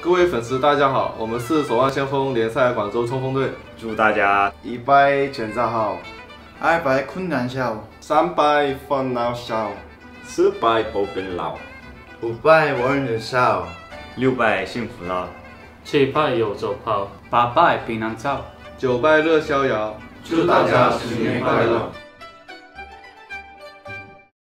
各位粉丝，大家好，我们是守望先锋联赛广州冲锋队， 祝大家 100全站好 200困难笑 ，300烦恼少 ，400保变老 ，500warn人少 ，600幸福老 ，700有走跑 ，800平安照 ，900乐逍遥， 祝大家新年快乐！